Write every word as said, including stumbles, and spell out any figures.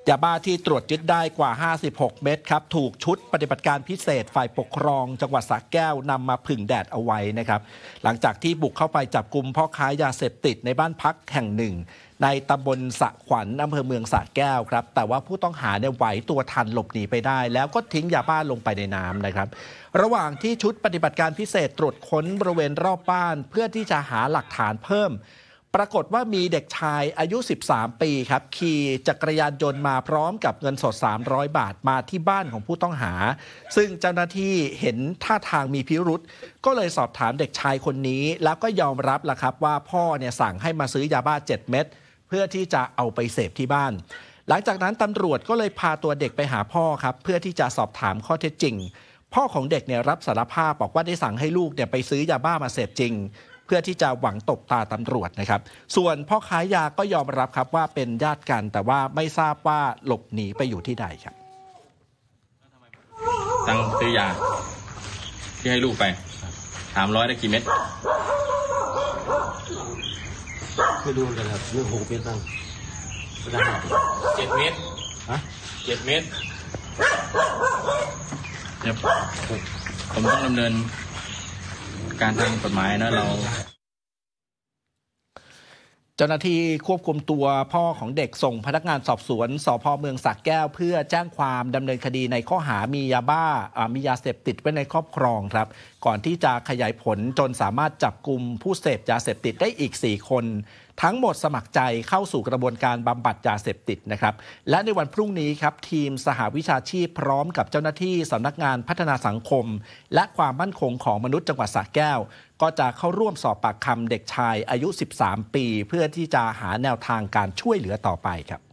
ยาบ้าที่ตรวจยึดได้กว่าห้าสิบหกเม็ดครับถูกชุดปฏิบัติการพิเศษฝ่ายปกครองจังหวัดสระแก้วนำมาผึ่งแดดเอาไว้นะครับหลังจากที่บุกเข้าไปจับกุมพ่อค้ายาเสพติดในบ้านพักแห่งหนึ่งในตำบลสระขวัญอำเภอเมืองสระแก้วครับแต่ว่าผู้ต้องหาเนี่ยไหวตัวทันหลบหนีไปได้แล้วก็ทิ้งยาบ้าลงไปในน้ำนะครับระหว่างที่ชุดปฏิบัติการพิเศษตรวจค้นบริเวณรอบบ้านเพื่อที่จะหาหลักฐานเพิ่มปรากฏว่ามีเด็กชายอายุสิบสามปีครับขี่จักรยานยนต์มาพร้อมกับเงินสดสามร้อยบาทมาที่บ้านของผู้ต้องหาซึ่งเจ้าหน้าที่เห็นท่าทางมีพิรุษก็เลยสอบถามเด็กชายคนนี้แล้วก็ยอมรับละครับว่าพ่อเนี่ยสั่งให้มาซื้อยาบ้าเจ็ดเม็ดเพื่อที่จะเอาไปเสพที่บ้านหลังจากนั้นตำรวจก็เลยพาตัวเด็กไปหาพ่อครับเพื่อที่จะสอบถามข้อเท็จจริงพ่อของเด็กเนี่ยรับสารภาพบอกว่าได้สั่งให้ลูกเนี่ยไปซื้อยาบ้ามาเสพจริงเพื่อที่จะหวังตบตาตำรวจนะครับส่วนพ่อค้ายาก็ยอมรับครับว่าเป็นญาติกันแต่ว่าไม่ทราบว่าหลบหนีไปอยู่ที่ใดครับสั่งซื้อยาที่ให้ลูกไปสามร้อยได้กี่เม็ดไม่ดูกันครับเรื่องหกเม็ดตั้งเจ็ดเม็ดฮะเจ็ดเม็ดเดี๋ยวผมต้องดำเนินการทางกฎหมายนะเราเจ้าหน้าที่ควบคุมตัวพ่อของเด็กส่งพนักงานสอบสวนสภ.เมืองสระแก้วเพื่อแจ้งความดำเนินคดีในข้อหามียาบ้ามียาเสพติดไว้ในครอบครองครับก่อนที่จะขยายผลจนสามารถจับกุมผู้เสพยาเสพติดได้อีกสี่คนทั้งหมดสมัครใจเข้าสู่กระบวนการบำบัดยาเสพติดนะครับและในวันพรุ่งนี้ครับทีมสหวิชาชีพพร้อมกับเจ้าหน้าที่สำนักงานพัฒนาสังคมและความมั่นคงของมนุษย์จังหวัดสระแก้วก็จะเข้าร่วมสอบปากคำเด็กชายอายุสิบสามปีเพื่อที่จะหาแนวทางการช่วยเหลือต่อไปครับ